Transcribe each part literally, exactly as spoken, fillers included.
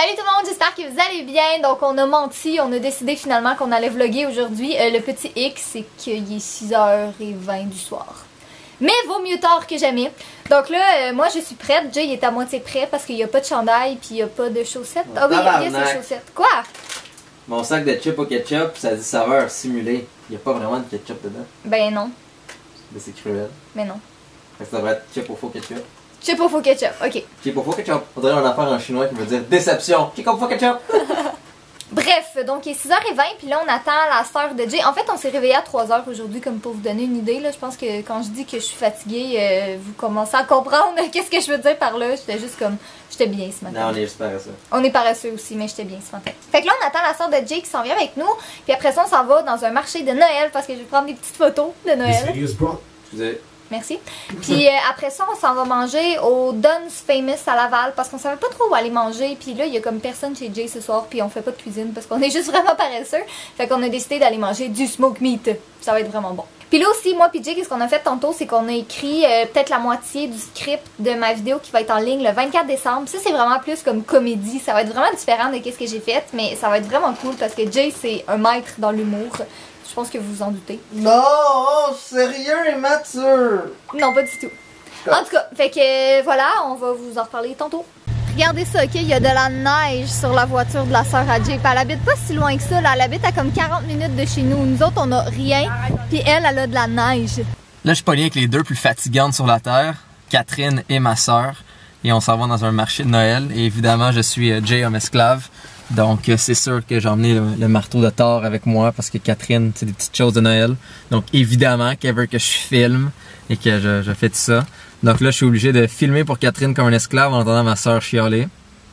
Salut tout le monde, j'espère que vous allez bien. Donc on a menti, on a décidé finalement qu'on allait vlogger aujourd'hui. Euh, le petit X, c'est qu'il est six heures vingt du soir. Mais vaut mieux tard que jamais. Donc là, euh, moi je suis prête. Jay est à moitié prêt parce qu'il n'y a pas de chandail puis il n'y a pas de chaussettes. Ah oui, il y a ses chaussettes. Quoi? Mon sac de chips au ketchup, ça dit saveur simulée. Il n'y a pas vraiment de ketchup dedans. Ben non. Mais c'est cruel. Mais non. Fait que ça devrait être chip au faux ketchup. Chip au faux ketchup, ok. Chip au faux ketchup. On dirait un affaire en chinois qui veut dire déception. Chip au faux ketchup. Bref, donc il est six heures vingt, puis là on attend la sœur de Jay. En fait, on s'est réveillé à trois heures aujourd'hui, comme pour vous donner une idée. Là. Je pense que quand je dis que je suis fatiguée, euh, vous commencez à comprendre qu'est-ce que je veux dire par là. J'étais juste comme, j'étais bien ce matin. Non, on est juste paresseux. On est paresseux aussi, mais j'étais bien ce matin. Fait que là, on attend la sœur de Jay qui s'en vient avec nous. Puis après ça, on s'en va dans un marché de Noël, parce que je vais prendre des petites photos de Noël. Excusez. Merci. Puis euh, après ça, on s'en va manger au Don's Famous à Laval parce qu'on savait pas trop où aller manger. Puis là, il y a comme personne chez Jay ce soir. Puis on fait pas de cuisine parce qu'on est juste vraiment paresseux. Fait qu'on a décidé d'aller manger du smoke meat. Ça va être vraiment bon. Puis là aussi, moi puis Jay, qu'est-ce qu'on a fait tantôt, c'est qu'on a écrit euh, peut-être la moitié du script de ma vidéo qui va être en ligne le vingt-quatre décembre. Ça, c'est vraiment plus comme comédie. Ça va être vraiment différent de ce que j'ai fait. Mais ça va être vraiment cool parce que Jay, c'est un maître dans l'humour. Je pense que vous vous en doutez. Non, sérieux et mature. Non, pas du tout. En tout cas, fait que voilà, on va vous en reparler tantôt. Regardez ça, ok? Il y a de la neige sur la voiture de la sœur à Jay. Puis elle habite pas si loin que ça, là. Elle habite à comme quarante minutes de chez nous. Nous autres, on a rien. Puis elle, elle a de la neige. Là, je suis pogné avec les deux plus fatigantes sur la terre, Catherine et ma sœur. Et on s'en va dans un marché de Noël. Et évidemment, je suis Jay, homme esclave. Donc, euh, c'est sûr que j'ai emmené le, le marteau de Thor avec moi parce que Catherine, c'est des petites choses de Noël. Donc, évidemment qu'elle veut que je filme et que je, je fais tout ça. Donc là, je suis obligé de filmer pour Catherine comme un esclave en entendant ma soeur chialer.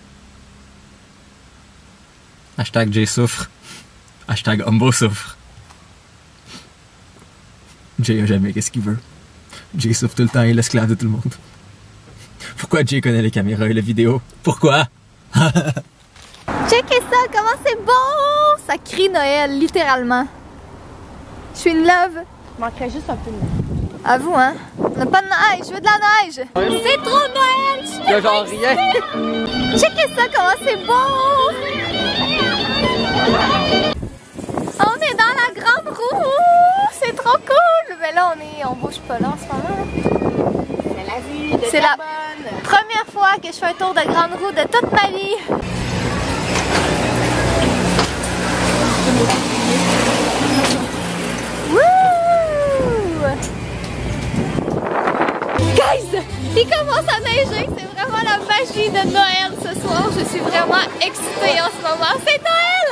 Hashtag Jay souffre. Hashtag Humbo souffre. Jay a jamais qu'est-ce qu'il veut. Jay souffre tout le temps et est l'esclave de tout le monde. Pourquoi Jay connaît les caméras et les vidéos? Pourquoi? Checkez ça, comment c'est beau! Ça crie Noël, littéralement. Je suis une love. Il manquerait juste un peu de neige. À vous, hein? On n'a pas de neige, je veux de la neige! C'est trop Noël! Il y a genre rien! Checkez ça, comment c'est beau! On est dans la grande roue! C'est trop cool! Mais là, on est, on bouge pas là en ce moment. C'est la vue de C'est la bonne. première fois que je fais un tour de grande roue de toute ma vie. Wouh! Guys! Il commence à neiger, c'est vraiment la magie de Noël ce soir. Je suis vraiment excitée en ce moment. C'est Noël!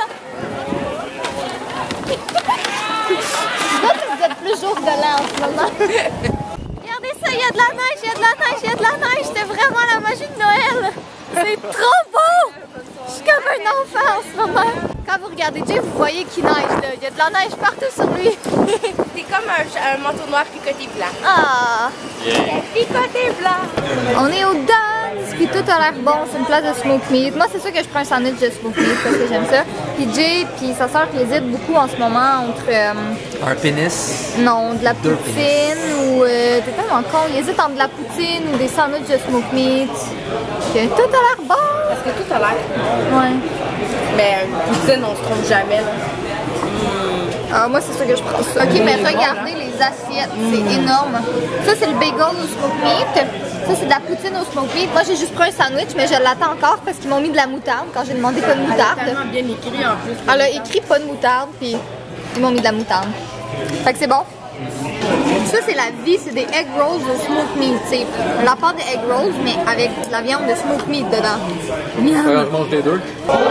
Je vois que vous êtes plus jour de l'an en ce moment. Regardez ça, il y a de la neige, il y a de la neige, il y a de la neige. C'est vraiment la magie de Noël. C'est trop beau! Je suis comme un enfant en ce moment. Quand vous regardez Jay, vous voyez qu'il neige là. Il y a de la neige partout sur lui. C'est comme un, un manteau noir picoté blanc. Ah! Yeah. Picoté blanc! On est au Don's, puis tout a l'air bon. C'est une place de smoke meat. Moi, c'est sûr que je prends un sandwich de smoke meat parce que j'aime ça. Puis Jay, puis sa soeur, qui hésite beaucoup en ce moment entre. Euh, Un pénis. non, de la Deux poutine pénis. ou. Euh, T'es tellement con. Il hésite entre de la poutine ou des sandwichs de smoke meat. Que tout a l'air bon. Parce que tout a l'air. Ouais. Mais une poutine, on se trompe jamais. Là. Ah, moi, c'est ça que je prends. Ok, mais regardez les assiettes, c'est énorme. Ça, c'est le bagel au smoke meat. Ça, c'est de la poutine au smoke meat. Moi, j'ai juste pris un sandwich, mais je l'attends encore parce qu'ils m'ont mis de la moutarde quand j'ai demandé pas de moutarde. Elle a tellement bien écrit en plus. Elle a écrit pas de moutarde, puis ils m'ont mis de la moutarde. Fait que c'est bon. Ça, c'est la vie, c'est des egg rolls au smoke meat. C'est la part de egg rolls, mais avec de la viande de smoke meat dedans. Miam. Je mange les deux.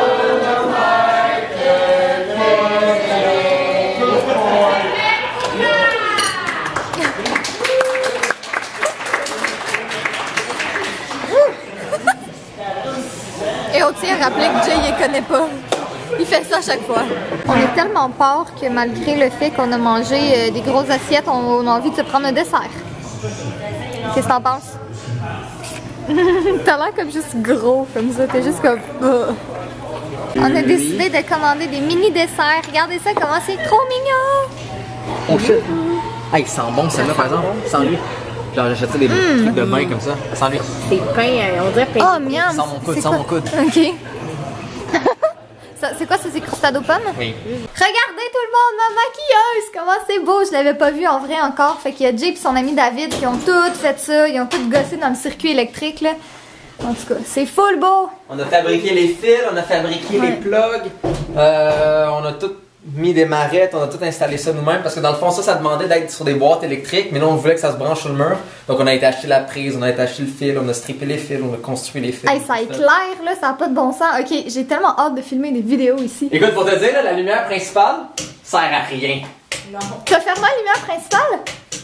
Et on tient à rappeler que Jay, il les connaît pas. Il fait ça à chaque fois. On est tellement pauvres que malgré le fait qu'on a mangé euh, des grosses assiettes, on, on a envie de se prendre un dessert. Qu'est-ce que t'en penses? T'as l'air comme juste gros, comme ça. T'es juste comme... Uh. On a décidé de commander des mini desserts. Regardez ça, comment c'est trop mignon! Oh shit! Hey, il sent bon celle-là par exemple, sans lui. Genre j'achèterais des mm. trucs de bain comme ça, sans lui. C'est pain, on dirait pain. Oh miam! Sans mon coude, sans mon coude. Ok. ça, c'est quoi ça, c'est crustade aux pommes? Oui. Regardez tout le monde, ma maquilleuse! Comment c'est beau! Je l'avais pas vu en vrai encore. Fait qu'il y a Jay et son ami David qui ont tout fait ça. Ils ont tout gossé dans le circuit électrique, là. En tout cas, c'est full beau! On a fabriqué les fils, on a fabriqué Ouais. les plugs, euh, on a tout mis des marettes, on a tout installé ça nous-mêmes parce que dans le fond ça, ça demandait d'être sur des boîtes électriques, mais nous on voulait que ça se branche sur le mur. Donc on a été acheter la prise, on a été acheter le fil, on a strippé les fils, on a construit les fils. Hey, ça éclaire, là, ça a pas de bon sens. Ok, j'ai tellement hâte de filmer des vidéos ici. Écoute, pour te dire, là, la lumière principale sert à rien. T'as fermé la lumière principale?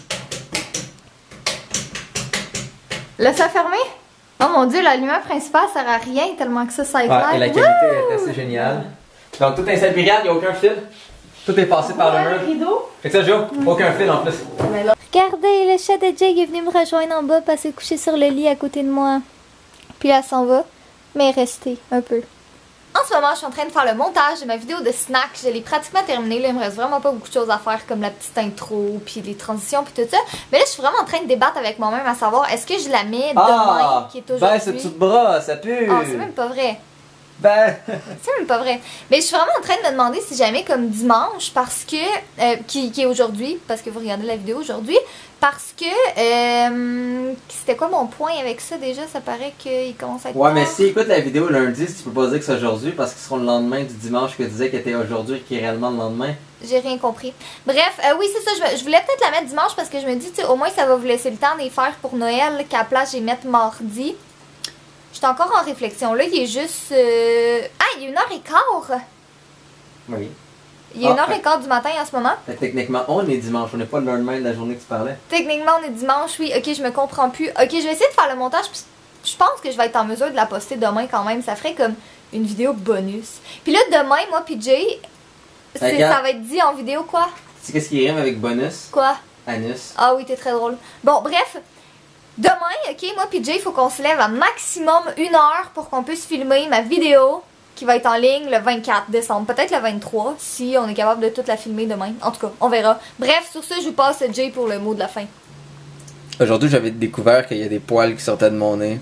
Laisse-la fermer? Oh mon dieu, la lumière principale sert à rien tellement que ça, ça éclaire. Ouais, et la qualité est assez géniale. Donc tout est installé, puis regarde, il n'y a aucun fil. Tout est passé par le mur. rideau. Fait que ça, Joe, aucun fil en plus. Regardez, le chat de Jay est venu me rejoindre en bas parce qu'il couché sur le lit à côté de moi. Puis là, elle s'en va, mais restez un peu. En ce moment, je suis en train de faire le montage de ma vidéo de snack. Je l'ai pratiquement terminée. Là, il me reste vraiment pas beaucoup de choses à faire, comme la petite intro, puis les transitions, puis tout ça. Mais là, je suis vraiment en train de débattre avec moi-même à savoir, est-ce que je la mets demain, qui est aujourd'hui? ben c'est tout de bras, ça pue. Ah, c'est même pas vrai. Ben... C'est même pas vrai. Mais je suis vraiment en train de me demander si jamais comme dimanche, parce que... Euh, qui, qui est aujourd'hui, parce que vous regardez la vidéo aujourd'hui, parce que... Euh, c'était quoi mon point avec ça déjà? Ça paraît qu'il commence à être Ouais, tard. mais si écoute la vidéo lundi, tu peux pas dire que c'est aujourd'hui parce qu'ils seront le lendemain du dimanche que tu disais que était aujourd'hui et qui est réellement le lendemain. J'ai rien compris. Bref, euh, oui, c'est ça. Je, je voulais peut-être la mettre dimanche parce que je me dis, tu sais, au moins ça va vous laisser le temps d'y faire pour Noël, qu'à la place, je vais mettre mardi. J'étais encore en réflexion. Là, il est juste... Euh... Ah, il est une heure et quart! Oui. Il est Ah, une heure fait- et quart du matin en ce moment. Fait que techniquement, on est dimanche, on n'est pas le lendemain de la journée que tu parlais. Techniquement, on est dimanche, oui. Ok, je me comprends plus. Ok, je vais essayer de faire le montage. Puis je pense que je vais être en mesure de la poster demain quand même. Ça ferait comme une vidéo bonus. Puis là, demain, moi puis Jay, c'est- Regarde. ça va être dit en vidéo quoi? Tu sais qu'est-ce qui rime avec bonus? Quoi? Anus. Ah oui, t'es très drôle. Bon, bref. Demain, ok, moi puis Jay, il faut qu'on se lève à maximum une heure pour qu'on puisse filmer ma vidéo qui va être en ligne le vingt-quatre décembre. Peut-être le vingt-trois, si on est capable de toute la filmer demain. En tout cas, on verra. Bref, sur ce, je vous passe Jay pour le mot de la fin. Aujourd'hui, j'avais découvert qu'il y a des poils qui sortaient de mon nez.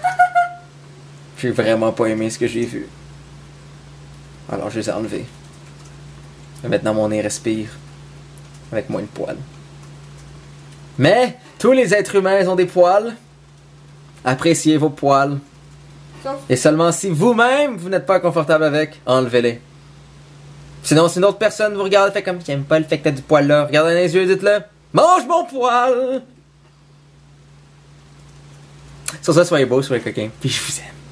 J'ai vraiment pas aimé ce que j'ai vu. Alors je les ai enlevés. Et maintenant mon nez respire avec moins de poils. Mais tous les êtres humains ont des poils. Appréciez vos poils. Sauf- Et seulement si vous-même vous n'êtes pas confortable avec, enlevez-les. Sinon, si une autre personne vous regarde, fait comme j'aime pas le fait que t'as du poil là, regardez dans les yeux, dites-le. Mange mon poil! Sur ça, soyez beaux, soyez coquins, puis je vous aime.